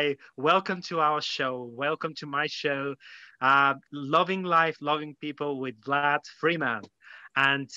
Hi, welcome to our show. Welcome to my show, Loving Life, Loving People with Vlad Freeman. And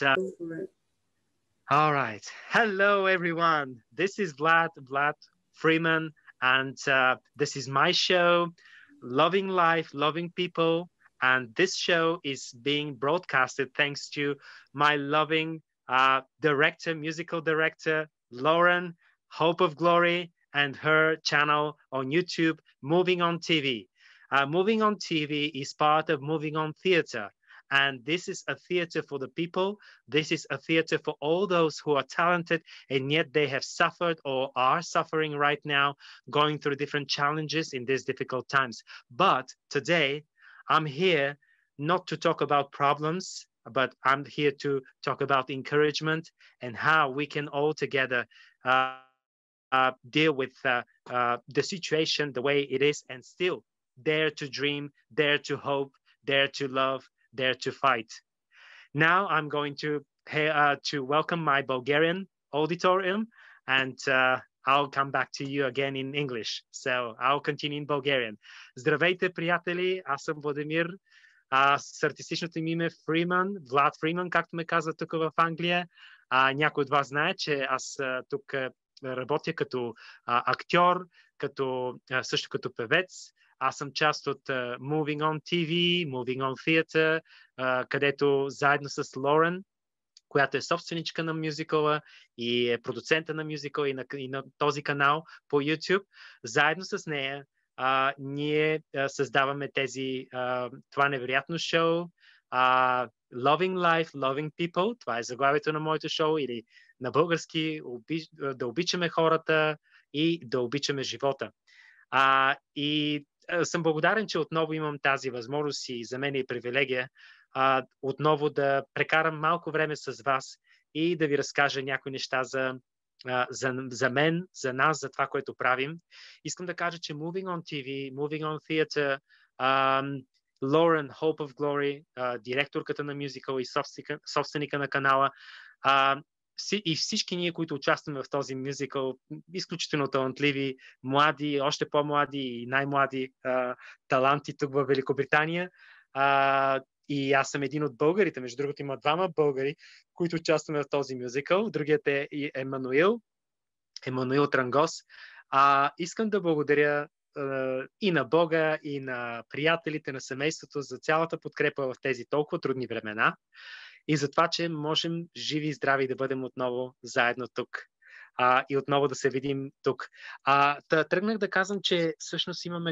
all right, hello everyone. This is Vlad Freeman, and this is my show, Loving Life, Loving People. And this show is being broadcasted thanks to my loving director, musical director, Lauren, Hope of Glory, and her channel on YouTube, Moving on TV. Moving on TV is part of Moving on Theater. And this is a theater for the people. This is a theater for all those who are talented and yet they have suffered or are suffering right now, going through different challenges in these difficult times. But today, I'm here not to talk about problems, but I'm here to talk about encouragement and how we can all together deal with the situation the way it is and still dare to dream, dare to hope, dare to love, dare to fight. Now I'm going to welcome my Bulgarian auditorium, and I'll come back to you again in English. So I'll continue in Bulgarian. Здравейте, приятели! Аз съм Владимир. С артистичното ми име Фриман, Влад Фриман, както ме казва тук в Англия. Някой от вас знае, че аз тук работя като актьор, също като певец. Аз съм част от Moving on TV, Moving on Theater, където заедно с Laurene, която е собственичка на мюзикъла и е продуцента на мюзикъла и на този канал по YouTube, заедно с нея ние създаваме това невероятно шоу Loving Life, Loving People. Това е заглавието на моето шоу, или на български да обичаме хората и да обичаме живота. И съм благодарен, че отново имам тази възможност и за мен е привилегия отново да прекарам малко време с вас и да ви разкажа някои неща за мен, за нас, за това, което правим. Искам да кажа, че Moving on TV, Moving on Theater, Lauren, Hope of Glory, директорката на мюзикъл и собственика на канала, и всички ние, които участваме в този мюзикъл, изключително талантливи, млади, още по-млади и най-млади таланти тук в Великобритания. И аз съм един от българите, между другото има двама българи, които участваме в този мюзикъл. Другият е Емануил Трангос. Искам да благодаря и на Бога, и на приятелите, на семейството за цялата подкрепа в тези толкова трудни времена и за това, че можем живи и здрави да бъдем отново заедно тук и отново да се видим тук. Тръгнах да казвам, че всъщност имаме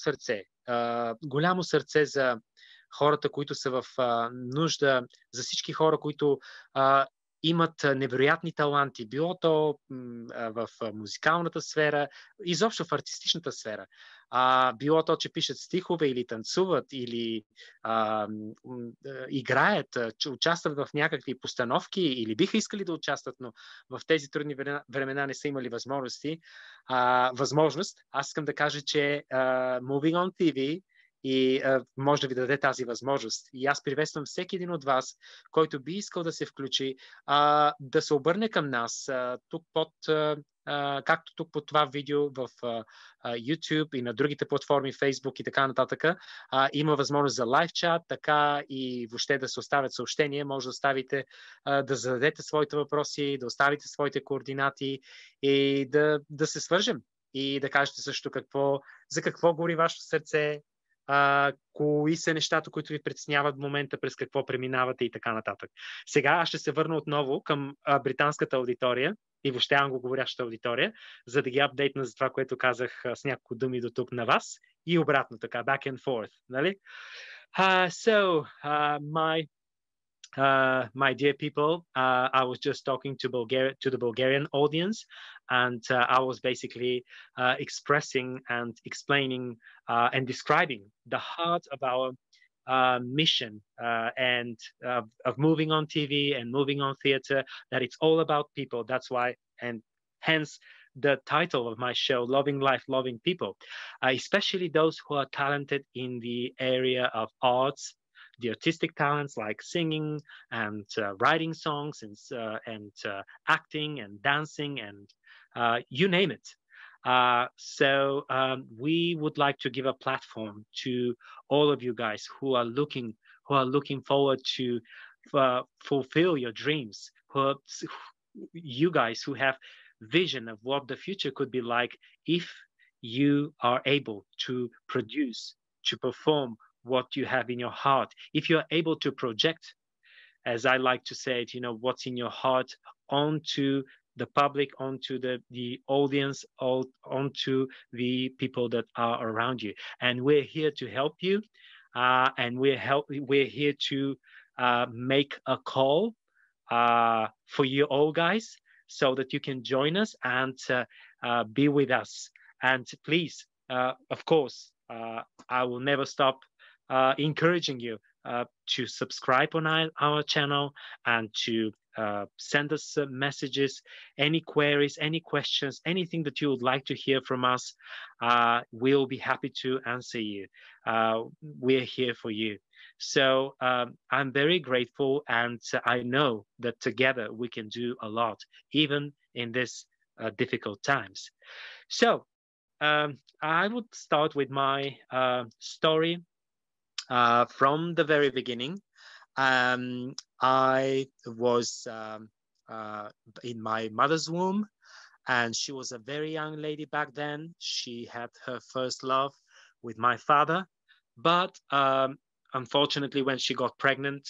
голямо сърце за хората, които са в нужда, за всички хора, които имат невероятни таланти, било то в музикалната сфера, изобщо в артистичната сфера. Било то, че пишат стихове или танцуват, или играят, че участват в някакви постановки или биха искали да участват, но в тези трудни времена не са имали възможност. Аз искам да кажа, че Moving on TV и може да ви даде тази възможност. И аз приветствам всеки един от вас, който би искал да се включи, да се обърне към нас, както тук под това видео в YouTube и на другите платформи, Facebook и така нататък. Има възможност за лайв чат, така и въобще да се оставят съобщения. Може да оставите, да зададете своите въпроси, да оставите своите координати и да се свържем. И да кажете също за какво гори вашето сърце, кои са нещата, които ви притесняват в момента, през какво преминавате и така нататък. Сега аз ще се върна отново към британската аудитория и въобще англоговорящата аудитория, за да ги апдейтна за това, което казах с няколко думи до тук на вас и обратно така, back and forth. Нали? My dear people, I was just talking to the Bulgarian audience, and I was basically expressing and explaining and describing the heart of our mission and of moving on TV and moving on theater, that it's all about people. That's why, and hence the title of my show, Loving Life, Loving People, especially those who are talented in the area of arts, the artistic talents like singing and writing songs and acting and dancing and you name it. We would like to give a platform to all of you guys who are looking forward to fulfill your dreams, you guys who have vision of what the future could be like if you are able to produce, to perform what you have in your heart, if you're able to project, as I like to say it, what's in your heart onto the public, onto the audience, onto the people that are around you. And we're here to help you. And we're here to make a call for you all guys, so that you can join us and be with us. And please, of course, I will never stop encouraging you to subscribe on our channel and to send us messages, any queries, any questions, anything that you would like to hear from us. We'll be happy to answer you. We're here for you. So I'm very grateful, and I know that together we can do a lot, even in this difficult times. So I would start with my story from the very beginning. I was in my mother's womb, and she was a very young lady back then. She had her first love with my father, but unfortunately, when she got pregnant,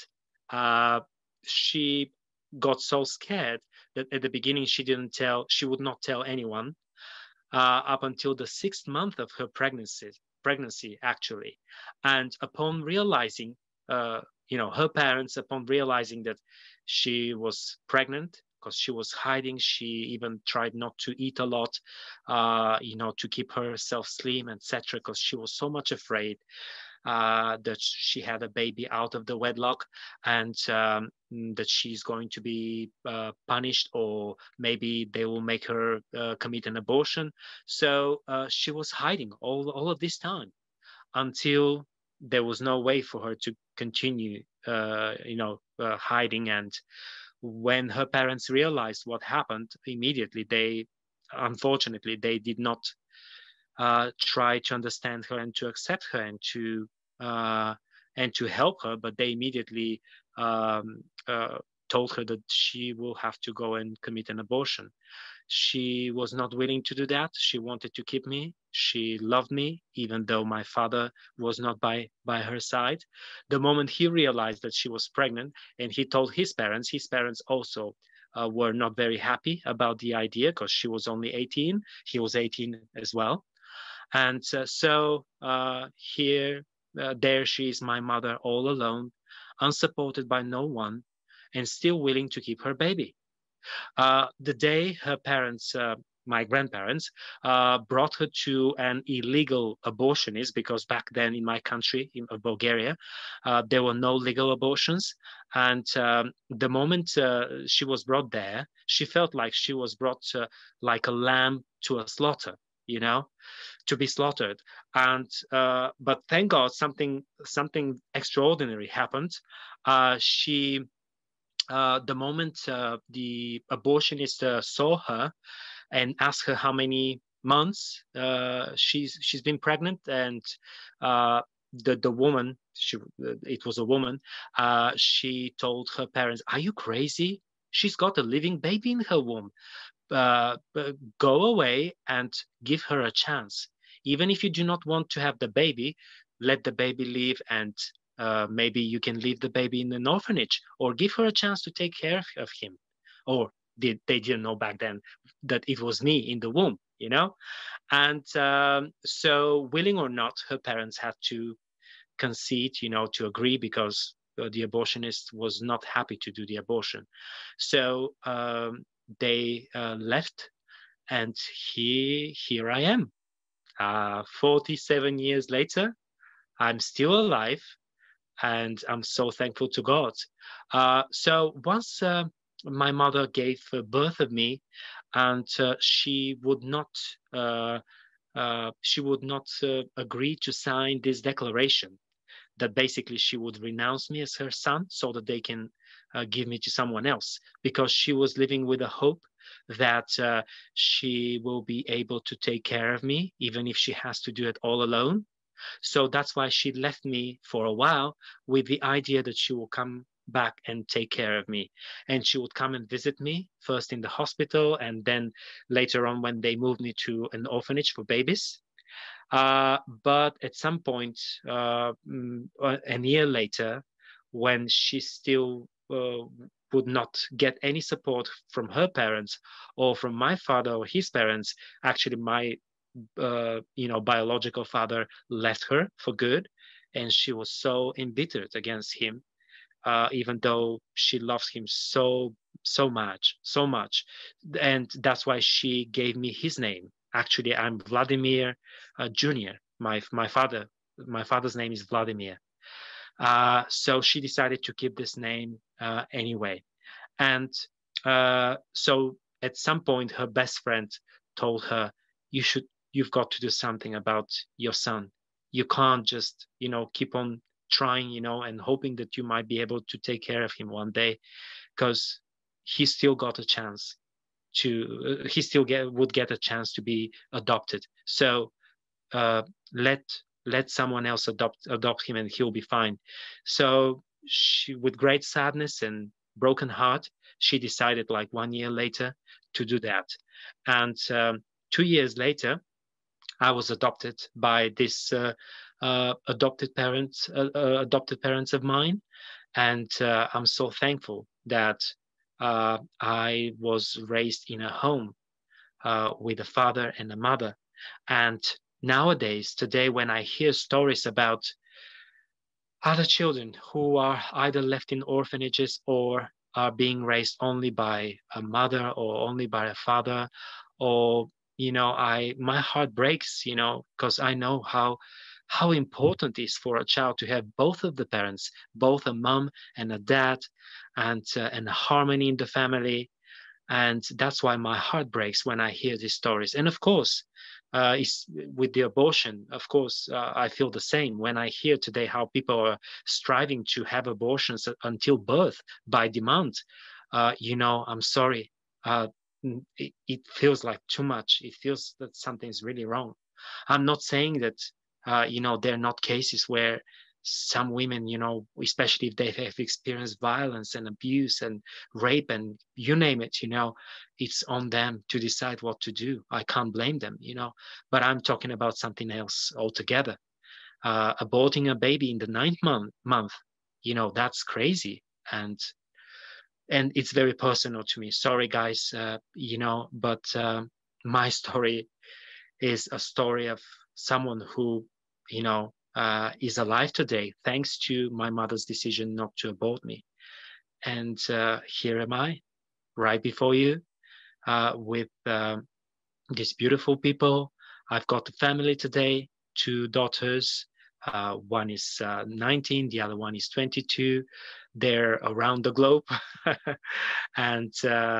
she got so scared that at the beginning she would not tell anyone up until the 6th month of her pregnancy actually. And upon realizing, her parents, upon realizing that she was pregnant, because she was hiding, she even tried not to eat a lot, to keep herself slim, etc., because she was so much afraid that she had a baby out of the wedlock, and that she's going to be punished, or maybe they will make her commit an abortion. So she was hiding all of this time until there was no way for her to continue, hiding. And when her parents realized what happened, immediately unfortunately, they did not try to understand her and to accept her and to help her, but they immediately told her that she will have to go and commit an abortion. She was not willing to do that. She wanted to keep me. She loved me, even though my father was not by her side. The moment he realized that she was pregnant and he told his parents also were not very happy about the idea, because she was only 18. He was 18 as well. And there she is, my mother, all alone, unsupported by no one, and still willing to keep her baby. The day her parents, my grandparents, brought her to an illegal abortionist, because back then in my country, in Bulgaria, there were no legal abortions. And the moment she was brought there, she felt like she was brought like a lamb to a slaughter, to be slaughtered. And but thank God, something extraordinary happened. The moment the abortionist saw her and asked her how many months she's been pregnant, and the woman, it was a woman, she told her parents, "Are you crazy? She's got a living baby in her womb. Go away and give her a chance. Even if you do not want to have the baby, let the baby live, and maybe you can leave the baby in an orphanage, or give her a chance to take care of him." Or they didn't know back then that it was me in the womb, And so, willing or not, her parents had to concede, to agree, because the abortionist was not happy to do the abortion. So they left, and here I am. 47 years later, I'm still alive, and I'm so thankful to God. So once my mother gave birth of me, and she would not agree to sign this declaration that basically she would renounce me as her son, so that they can give me to someone else, because she was living with a hope that she will be able to take care of me, even if she has to do it all alone. So that's why she left me for a while with the idea that she will come back and take care of me. And she would come and visit me first in the hospital, and then later on when they moved me to an orphanage for babies. But at some point, a year later, when she still would not get any support from her parents or from my father or his parents, actually my biological father left her for good, and she was so embittered against him, even though she loves him so much, and that's why she gave me his name. Actually, I'm Vladimir Junior. My father's name is Vladimir. So she decided to keep this name anyway, and so at some point, her best friend told her, you've got to do something about your son. You can't just, keep on trying, and hoping that you might be able to take care of him one day, because he still got a chance he still would get a chance to be adopted. So uh, let let someone else adopt him, and he'll be fine. So she, with great sadness and broken heart, she decided, like 1 year later, to do that. And 2 years later, I was adopted by this adopted parents of mine, and I'm so thankful that I was raised in a home with a father and a mother. And nowadays, today, when I hear stories about other children who are either left in orphanages or are being raised only by a mother or only by a father, or my heart breaks, because I know how important it is for a child to have both of the parents, both a mom and a dad, and a harmony in the family. And that's why my heart breaks when I hear these stories. And of course, with the abortion, of course, I feel the same when I hear today how people are striving to have abortions until birth by demand. I'm sorry. It feels like too much. It feels that something's really wrong. I'm not saying that, there are not cases where some women, especially if they have experienced violence and abuse and rape and you name it, it's on them to decide what to do. I can't blame them, but I'm talking about something else altogether. Aborting a baby in the ninth month, that's crazy. And it's very personal to me. Sorry, guys, but my story is a story of someone who, is alive today thanks to my mother's decision not to abort me. And here am I, right before you, with these beautiful people. I've got a family today, 2 daughters. One is 19, the other one is 22. They're around the globe. And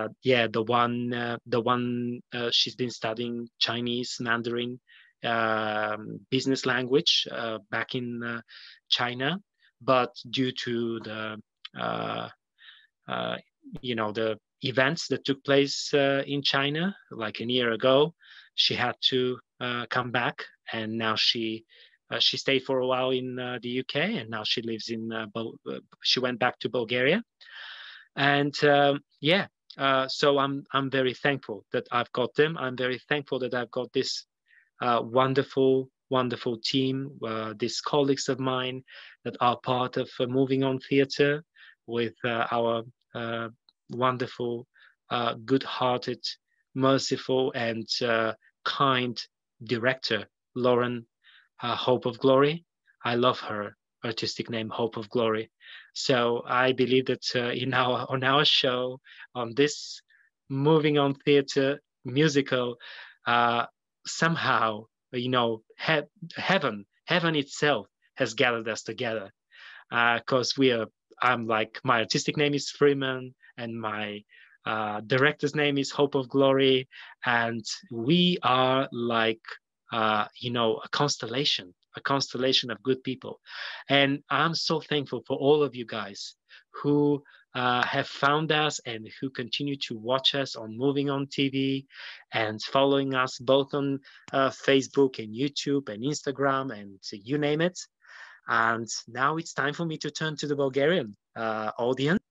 the one she's been studying Chinese Mandarin business language back in China, but due to uh, the events that took place in China like a year ago, she had to come back, and now she stayed for a while in the UK, and now she lives in. She went back to Bulgaria, and so I'm very thankful that I've got them. I'm very thankful that I've got this wonderful team, these colleagues of mine that are part of Moving On Theatre, with our wonderful, good-hearted, merciful, and kind director, Laurene, Hope of Glory. I love her artistic name, Hope of Glory. So I believe that on our show, on this Moving On Theatre musical, somehow, heaven itself has gathered us together, because I'm like, my artistic name is Freeman, and my director's name is Hope of Glory, and we are like a constellation of good people. And I'm so thankful for all of you guys who have found us and who continue to watch us on Moving On TV and following us both on Facebook and YouTube and Instagram and you name it. And now it's time for me to turn to the Bulgarian audience.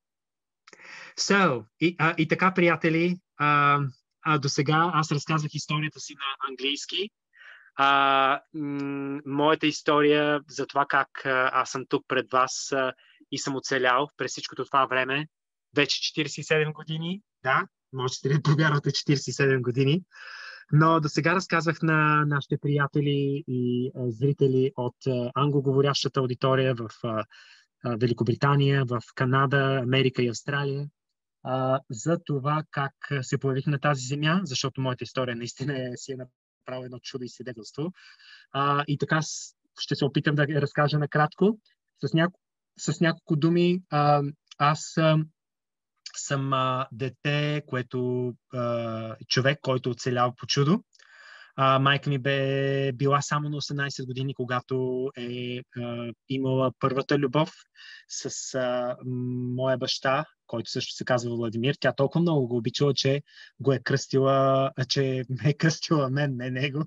So, и така, приятели, до сега аз разказвах историята си на английски. Моята история за това как аз съм тук пред вас и съм оцелял през всичкото това време. Вече 47 години. Да, можете ли да повярвате 47 години. Но до сега разказвах на нашите приятели и зрители от англоговорящата аудитория в Великобритания, в Канада, Америка и Австралия за това как се появих на тази земя, защото моята история наистина си е направила едно чудо и свидетелство. И така ще се опитам да разкажа накратко. С няколко думи, аз съм дете, човек, който оцелял по чудо. Майка ми бе била само на 18 години, когато е имала първата любов с моя баща, който също се казва Владимир. Тя толкова много го обичала, че ме е кръстила мен, не него.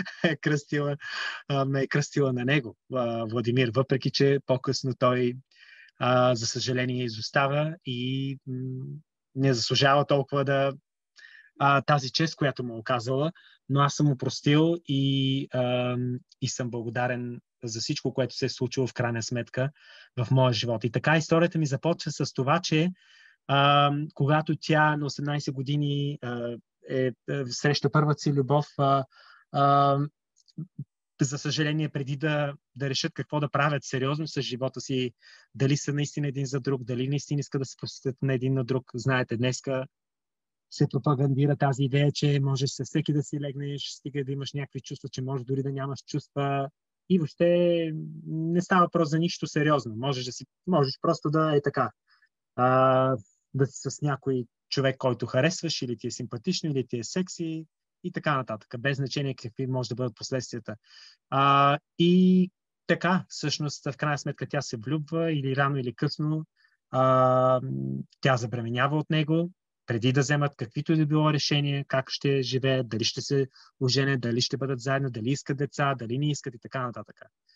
ме е кръстила на него, Владимир, въпреки че по-късно той за съжаление изостава и не заслужава толкова тази чест, която му оказала, но аз съм му простил и съм благодарен за всичко, което се е случило в крайна сметка в моя живот. И така историята ми започва с това, че когато тя на 18 години среща първата си любов, за съжаление, преди да решат какво да правят сериозно с живота си, дали са наистина един за друг, дали наистина искат да се посветят на един на друг. Знаете, днеска се пропагандира тази идея, че можеш със всеки да си легнеш, стига да имаш някакви чувства, че можеш дори да нямаш чувства. И въобще не става въпрос за нищо сериозно. Можеш просто да е така. Да си с някой човек, който харесваш, или ти е симпатично, или ти е секси, и така нататък. Без значение какви може да бъдат последствията. И така, всъщност, в крайна сметка тя се влюбва или рано или късно тя забременява от него, преди да вземат каквито и да било решение, как ще живеят, дали ще се оженят, дали ще бъдат заедно, дали искат деца, дали не искат и така нататък.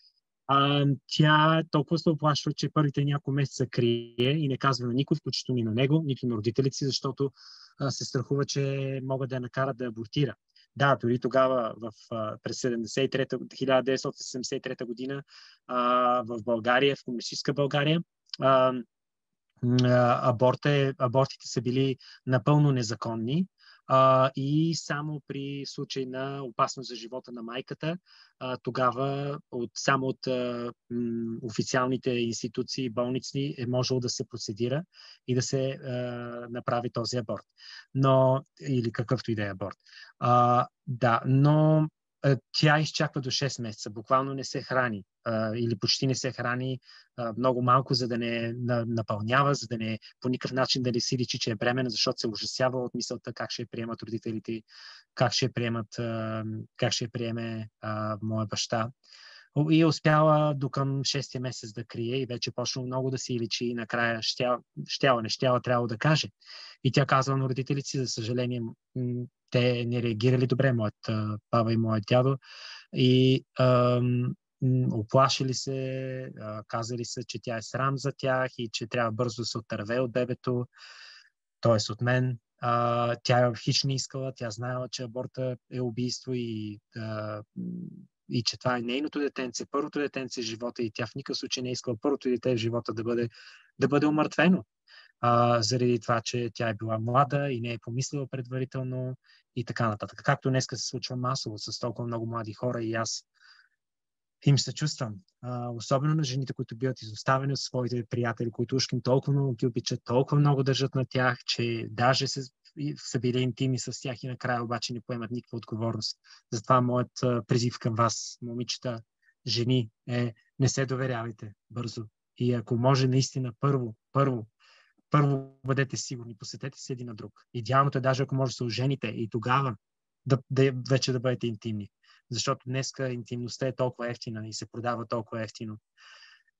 Тя толкова се оплашва, че първите няколко месеца крие и не казва на никой, включително и на него, нито на родителите си, защото се страхува, че могат да я накарат да абортира. Да, дори тогава, през 1973 година в България, в комунистическа България, абортите са били напълно незаконни и само при случай на опасност за живота на майката, тогава само от официалните институции, болници е можело да се процедира и да се направи този аборт. Или какъвто и да е аборт. Да, но тя изчаква до 6 месеца, буквално не се храни или почти не се храни, много малко, за да не напълнява, за да не по никакъв начин да не си личи, че е бременна, защото се ужасява от мисълта как ще я приемат родителите, как ще я приеме моя баща. И успяла до към 6-я месец да крие и вече почнало много да си личи и накрая трябва да каже. И тя казва на родителите си, за съжаление, те не реагирали добре, моят баба и моят дядо, и оплашили се, казали се, че тя е срам за тях и че трябва бързо да се отърве от бебето, т.е. от мен. Тя хич не искала, тя знаела, че аборта е убийство и че това е нейното детенце, първото детенце в живота и тя в никакъв случай не искала първото дете в живота да бъде умъртвено. Заради това, че тя е била млада и не е помислила предварително и така нататък. Както днеска се случва масово с толкова много млади хора и аз им съчувствам. Особено на жените, които биват изоставени от своите приятели, които ушким толкова много ги обичат, толкова много държат на тях, че даже са били интимни с тях и накрая обаче не поемат никаква отговорност. Затова моят призив към вас, момичета, жени, е: не се доверявайте бързо. И ако може наистина първо бъдете сигурни, посетете се един на друг. Идеалното е даже ако може да се ожените и тогава вече да бъдете интимни. Защото днеска интимността е толкова ефтина и се продава толкова ефтино.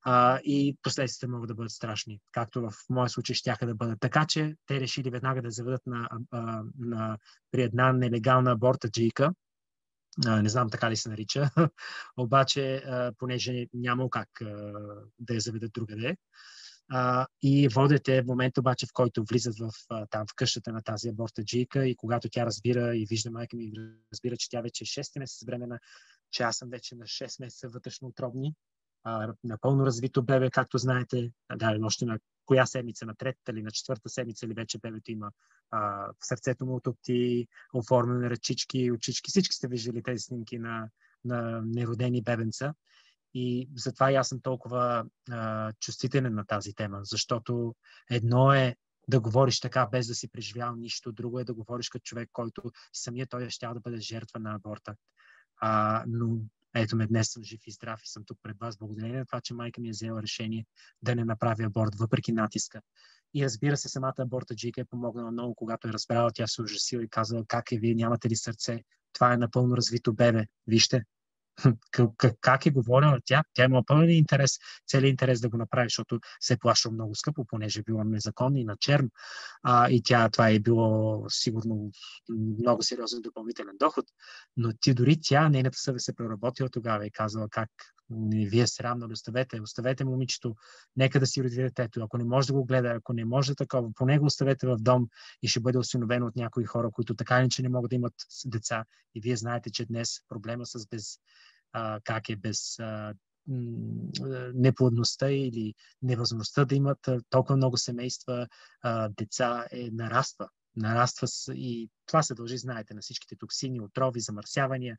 и последствията могат да бъдат страшни, както в моя случай щяха да бъдат. Така че те решили веднага да заведат при една нелегална абортаджийка, не знам така ли се нарича, обаче понеже нямало как да я заведат другаде. И водете в момента обаче, в който влизат там в къщата на тази абортаджийка и когато тя разбира и вижда майка ми, разбира, че тя вече е 6 месеца бременна, че аз съм вече на 6 месеца вътрешноутробни, напълно развито бебе, както знаете, още на коя седмица, на третата или на четвърта седмица ли вече бебето има в сърцето му топти, оформени ръчички, очички, всички сте виждали тези снимки на неродени бебенца. И затова аз съм толкова чувствителен на тази тема, защото едно е да говориш така, без да си преживял нищо, друго е да говориш като човек, който самия той щял да бъде жертва на аборта. Но ето ме, днес съм жив и здрав и съм тук пред вас, благодарение на това, че майка ми е взела решение да не направи аборт, въпреки натиска. И разбира се, самата абортаджийка е помогнала много, когато е разбрала, тя се ужасила и казала, как е, вие нямате ли сърце? Това е напълно развито бебе. Вижте, как е говорила тя? Тя има пълен интерес, целият интерес да го направи, защото се е плащало много скъпо, понеже е било незаконно и на черно. И това е било сигурно много сериозен допълнителен доход. Но дори нейната съвест се преработила тогава и казала как вие сте равно, оставете момичето, нека да си роди детето. Ако не може да го гледа, ако не може такова, поне го оставете в дом и ще бъде осиновено от някои хора, които така иначе не могат да имат деца. И вие знаете, че днес проблема с без неплодността или невъзможността да имат толкова много семейства, деца нараства и това се дължи, знаете, на всичките токсини, отрови, замърсявания.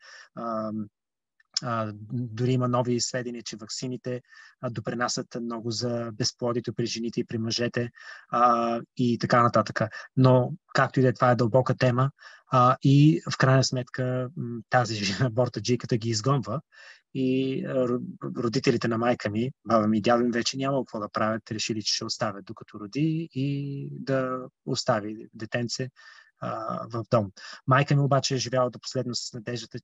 Дори има нови сведения, че ваксините допринасят много за безплодието при жените и при мъжете и така нататък. Но, както и да е, това е дълбока тема и в крайна сметка тази абортаджийката ги изгонва и родителите на майка ми, баба ми и дядо ми вече няма какво да правят, решили, че ще оставят докато роди и да остави детенце в дом. Майка ми обаче е живяла до последно с надеждата,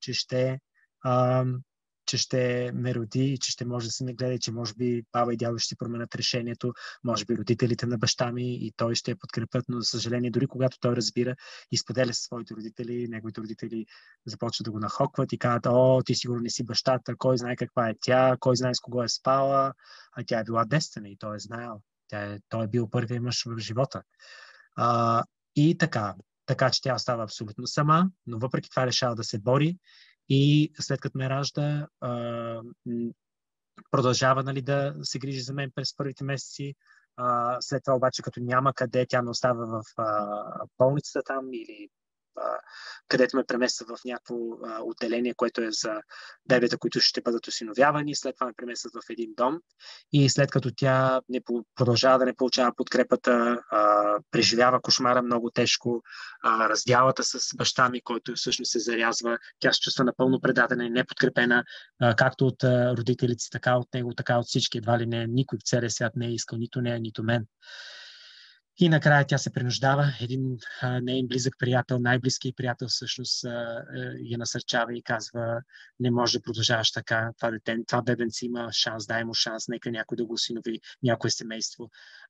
че ще ме роди и че ще може да се ме гледа, че може би баба и дядо ще променят решението, може би родителите на баща ми и той ще я подкрепят, но за съжаление, дори когато той разбира и споделя със своите родители, неговите родители започват да го нахокват и казват, ти сигурно не си бащата, кой знае каква е тя, кой знае с кого е спала, а тя е била Дестина и той е знаел. Той е бил първият мъж в живота. И така че тя остава абсолютно сама, но въпреки това решава да се бори. И след като ме ражда, продължава да се грижи за мен през първите месеци. След това обаче, като няма къде, тя ме остава в болницата там или където ме премества в някакво отделение, което е за бебета, които ще бъдат осиновявани. След това ме преместват в един дом и след като тя продължава да не получава подкрепата, преживява кошмара много тежко, раздялата с баща ми, който всъщност се зарязва, тя се чувства напълно предадена и неподкрепена, както от родителите, така от него, така от всички. Едва ли не, никой в целия свят не е искал нито нея, нито мен. И накрая тя се принуждава. Един нейн близък приятел, най-близкият приятел всъщност я насърчава и казва, не може да продължаваш така. Това бебенце има шанс, дай му шанс, нека някой да го осинови, някое семейство.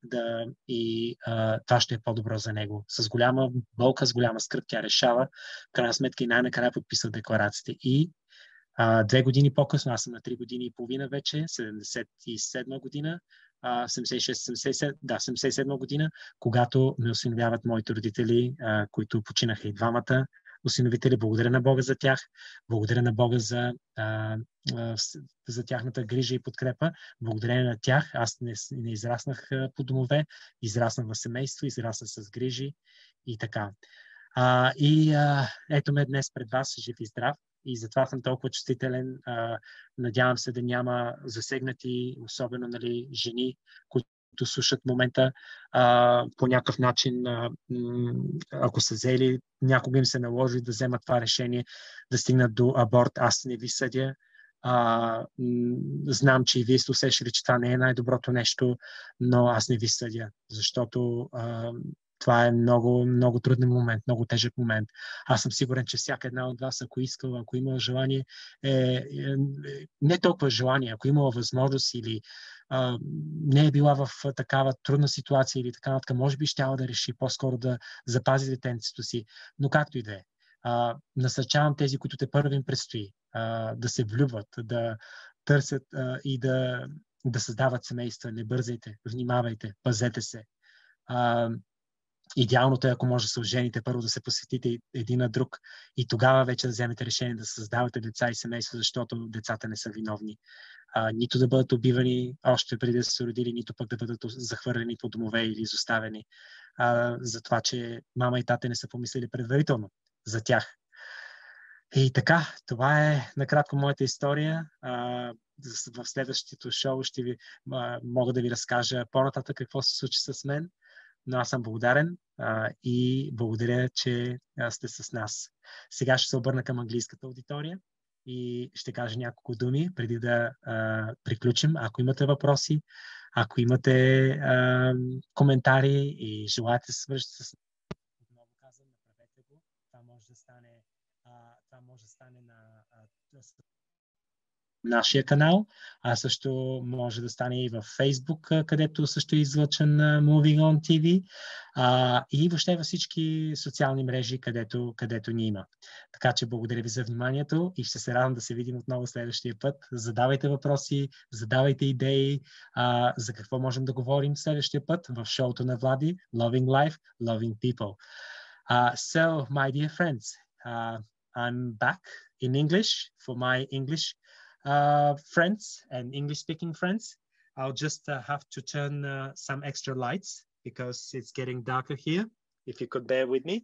Това ще е по-добро за него. С голяма болка, с голяма скръб тя решава. В крайна сметка и най-накрая подписва декларацията. И 2 години по-късно, аз съм на 3 години и половина вече, 77 година, 77 година, когато ме осиновяват моите родители, които починаха и двамата осиновители. Благодаря на Бога за тях. Благодаря на Бога за тяхната грижа и подкрепа. Благодарение на тях аз не израснах по домове, израснах в семейство, израснах с грижи и така. Ето ме днес пред вас, жив и здрав. И затова съм толкова чувствителен. Надявам се да няма засегнати, особено жени, които слушат момента по някакъв начин, ако са взели, някога им се наложи да вземат това решение, да стигнат до аборт. Аз не ви съдя. Знам, че и вие сте усещали, че това не е най-доброто нещо, но аз не ви съдя, защото това е много, много труден момент, много тежък момент. Аз съм сигурен, че всяка една от вас, ако искала, ако имала желание, не толкова желание, ако имала възможност или не е била в такава трудна ситуация или така нататък, може би щяла да реши по-скоро да запази детенцето си. Но както и да е. Насърчавам тези, които те първо им предстои да се влюбват, да търсят и да създават семейства. Не бързайте, внимавайте, пазете се. Идеалното е, ако може да се ожените, първо да се посветите един на друг и тогава вече да вземете решение да създавате деца и семейство, защото децата не са виновни. Нито да бъдат убивани още преди да са се родили, нито пък да бъдат захвърлени по домове или изоставени за това, че мама и тате не са помислили предварително за тях. И така, това е накратко моята история. В следващото шоу ще ви мога да ви разкажа по-нататък какво се случи с мен, но аз съм благодарен и благодаря, че сте с нас. Сега ще се обърна към английската аудитория и ще кажа няколко думи преди да приключим. Ако имате въпроси, ако имате коментари и желаете да се свържете с отново казвам, направете го. Това може да стане на нашия канал, а също може да стане и в Facebook, където също е излъчен Moving On TV, и въобще във всички социални мрежи, където ни има. Така че благодаря ви за вниманието и ще се радвам да се видим отново следващия път. Задавайте въпроси, задавайте идеи за какво можем да говорим следващия път в шоуто на Влади Loving Life, Loving People. So, my dear friends, I'm back in English for my English friends and English-speaking friends. I'll just have to turn some extra lights because it's getting darker here. If you could bear with me.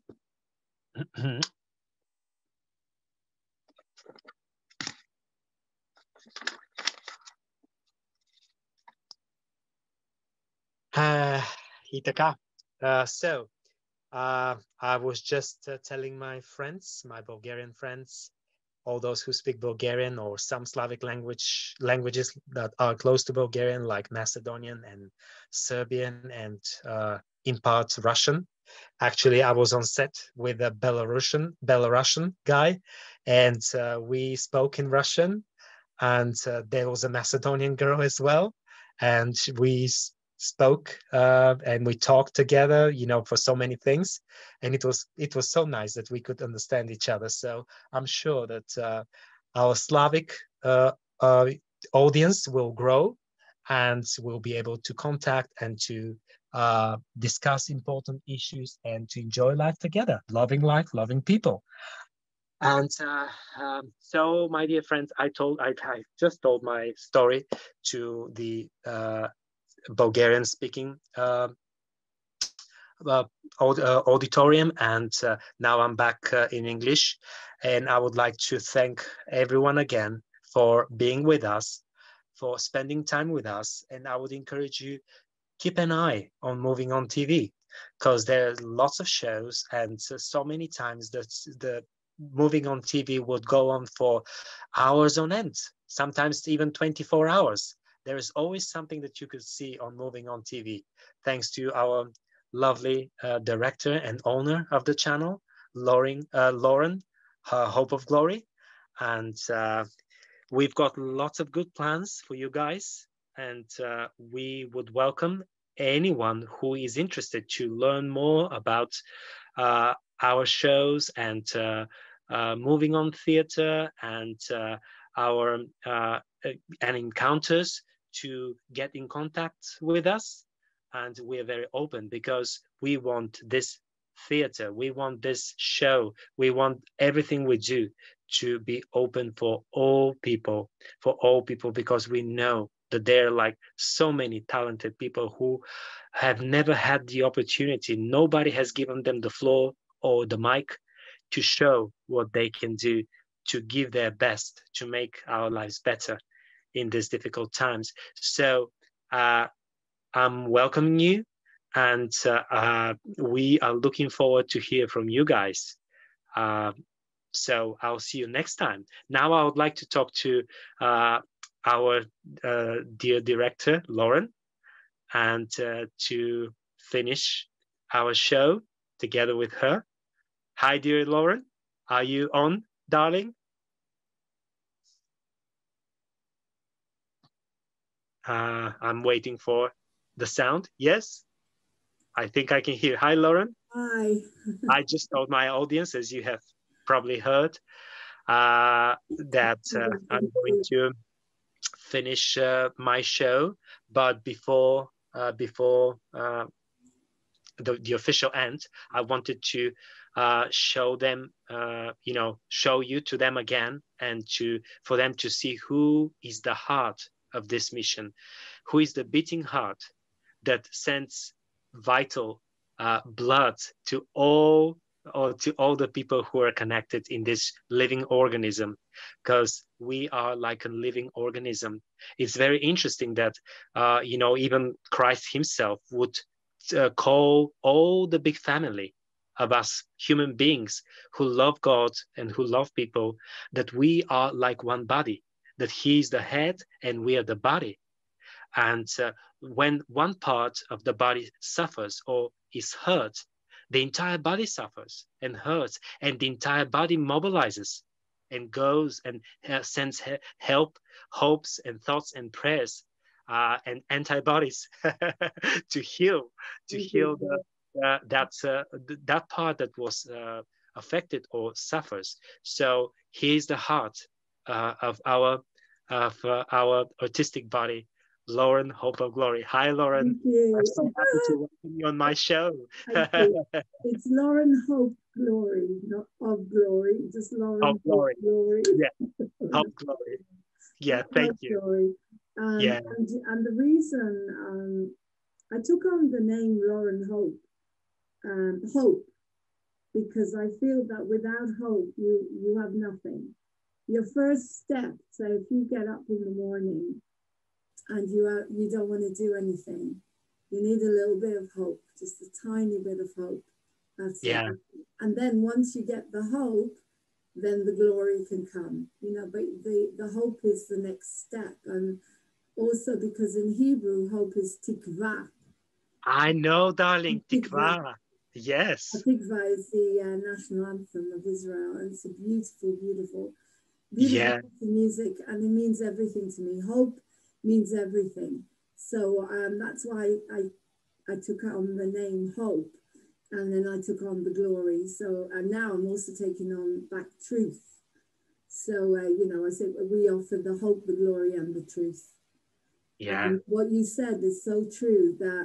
И така. So, I was just telling my friends, my Bulgarian friends, all those who speak Bulgarian or some Slavic languages that are close to Bulgarian, like Macedonian and Serbian and in part Russian. Actually, I was on set with a Belarusian guy, and we spoke in Russian, and there was a Macedonian girl as well, and we spoke and we talked together, for so many things, and it was so nice that we could understand each other. So I'm sure that our Slavic audience will grow and will be able to contact and to discuss important issues and to enjoy life together, loving life, loving people. And so, my dear friends, I just told my story to the Bulgarian-speaking auditorium, and now I'm back in English. And I would like to thank everyone again for being with us, for spending time with us. And I would encourage you, keep an eye on Moving On TV, because there are lots of shows, and so many times the Moving On TV would go on for hours on end, sometimes even 24 hours. There is always something that you could see on Moving On TV, thanks to our lovely director and owner of the channel, Laurene, Hope of Glory. And we've got lots of good plans for you guys, and we would welcome anyone who is interested to learn more about our shows and Moving On Theatre and our encounters, to get in contact with us. And we are very open because we want this theater, we want this show, we want everything we do to be open for all people, because we know that there are like so many talented people who have never had the opportunity. Nobody has given them the floor or the mic to show what they can do, to give their best, to make our lives better in these difficult times. So I'm welcoming you, and we are looking forward to hear from you guys. So I'll see you next time. Now I would like to talk to our dear director, Laurene, and to finish our show together with her. Hi, dear Laurene. Are you on, darling? I'm waiting for the sound. Yes, I think I can hear. Hi, Lauren. Hi. I just told my audience, as you have probably heard, that I'm going to finish my show, but before the official end, I wanted to show them, show you to them again, and for them to see who is the heart of this mission, who is the beating heart that sends vital blood to all the people who are connected in this living organism, because we are like a living organism. It's very interesting that even Christ himself would call all the big family of us human beings who love God and who love people, that we are like one body, that he is the head and we are the body. And when one part of the body suffers or is hurt, the entire body suffers and hurts, and the entire body mobilizes and goes and sends help, hopes, and thoughts and prayers and antibodies to heal that part that was affected or suffers. So he is the heart of our artistic body. Lauren, Hope of Glory. Hi, Lauren. Thank you. I'm so happy to welcome you on my show. It's Lauren Hope Glory, not of Glory. Just Lauren Hope Glory. Glory. Yeah, Hope Glory. Yeah, thank you. Glory. Yeah. And the reason I took on the name Lauren Hope, hope, because I feel that without hope, you have nothing. Your first step, so if you get up in the morning and you don't want to do anything, you need a little bit of hope, just a tiny bit of hope. That's it. And then once you get the hope, then the glory can come, but the hope is the next step. And also because in Hebrew, hope is tikva. I know, darling, tikva. Yes. Tikva is the national anthem of Israel, and it's a beautiful, beautiful music, and it means everything to me. Hope means everything. So that's why I took on the name Hope, and then I took on the glory. So and now I'm also taking on back truth. So I said we offer the hope, the glory, and the truth. Yeah. And what you said is so true that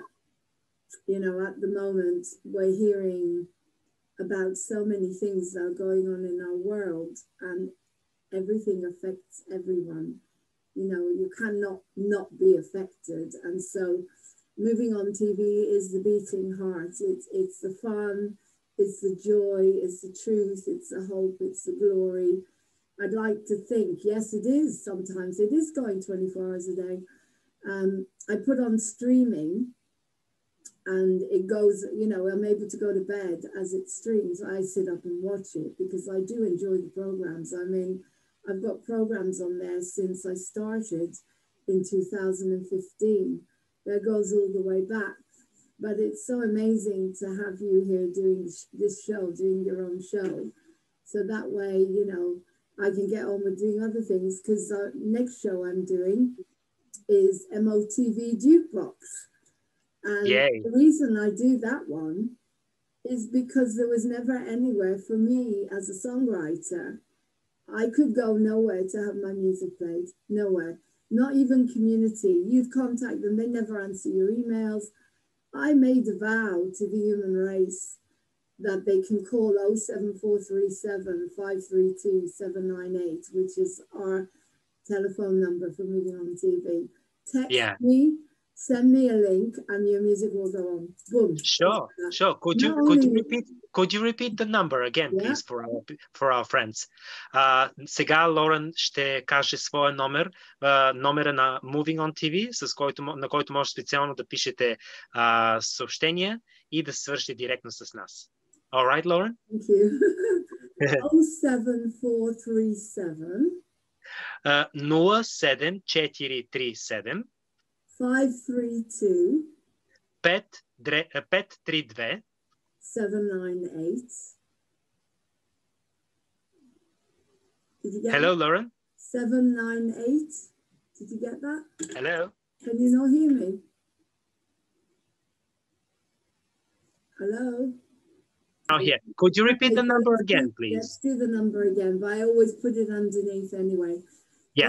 at the moment we're hearing about so many things that are going on in our world, and everything affects everyone. You cannot not be affected. And so moving on TV is the beating heart. It's the fun, it's the joy, it's the truth, it's the hope, it's the glory. I'd like to think, yes, it is. Sometimes it is going 24 hours a day. I put on streaming, and it goes, I'm able to go to bed as it streams. I sit up and watch it because I do enjoy the programs. I mean, I've got programs on there since I started in 2015. That goes all the way back. But it's so amazing to have you here doing this show, doing your own show. So that way, I can get on with doing other things, because the next show I'm doing is MOTV Jukebox. And the reason I do that one is because there was never anywhere for me as a songwriter. I could go nowhere to have my music played, nowhere, not even community. You'd contact them, they never answer your emails. I made a vow to the human race that they can call 07437 532 798, which is our telephone number for Moving on TV. Text me, send me a link, and your music will go on. Boom. Sure. Could you repeat the number again, please, for our friends? Сега Лорен ще каже своя номер, номера на Moving on TV, на който може специално да пишете съобщения и да свършите директно с нас. All right, Lauren? Thank you. 07437 07437 532 532 798. Did you get Hello, Lauren? 798. Did you get that? Hello? Can you not hear me? Hello? Now here. Could you repeat the number again, please? Let's do the number again, but I always put it underneath anyway. Yeah.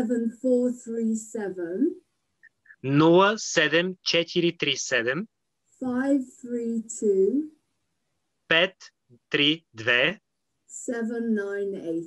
07437 07437 532 532 798.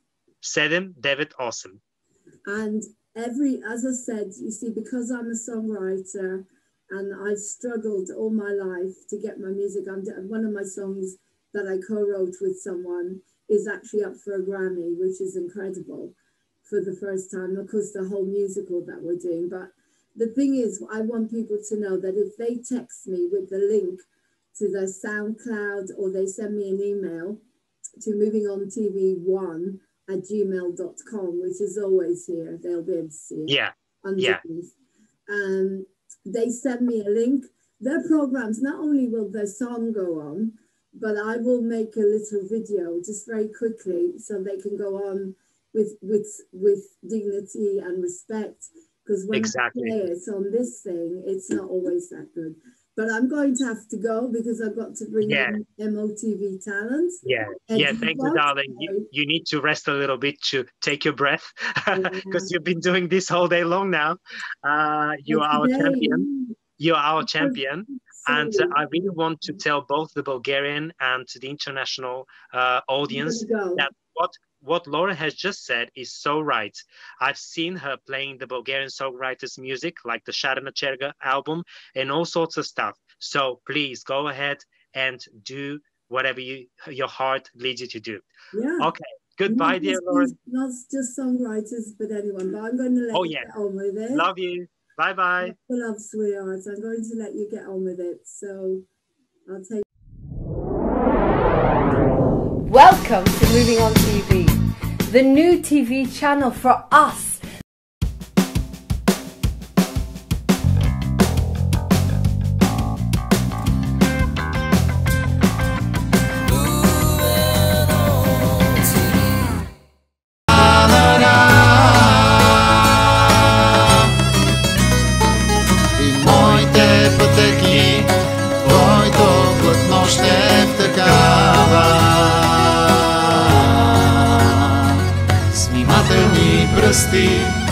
798. And as I said, you see, because I'm a songwriter and I've struggled all my life to get my music, one of my songs that I co-wrote with someone is actually up for a Grammy, which is incredible for the first time. Of course, the whole musical that we're doing. But the thing is, I want people to know that if they text me with the link to their SoundCloud or they send me an email to movingontv1@gmail.com, which is always here, they'll be able to see it. Yeah. Underneath. They send me a link. Their programs, not only will their song go on, but I will make a little video just very quickly so they can go on with dignity and respect. Because when I play it on this thing, it's not always that good. But I'm going to have to go because I've got to bring in MOTV talent. Yeah, thank you, darling. You need to rest a little bit to take your breath because you've been doing this all day long now. You are our champion. You are our champion. And I really want to tell both the Bulgarian and the international audience that what Laura has just said is so right. I've seen her playing the Bulgarian songwriters' music, like the Sharana Cherga album, and all sorts of stuff. So please go ahead and do whatever your heart leads you to do. Yeah. Okay. Goodbye, dear Laura. Not just songwriters, but anyone. But I'm going to let you get on with it. Love you. Bye-bye. Love, sweethearts. I'm going to let you get on with it. So I'll take. Welcome to Moving On TV, the new TV channel for us. И моите пътеки, твоето платно ще втъкава. Внимателни пръсти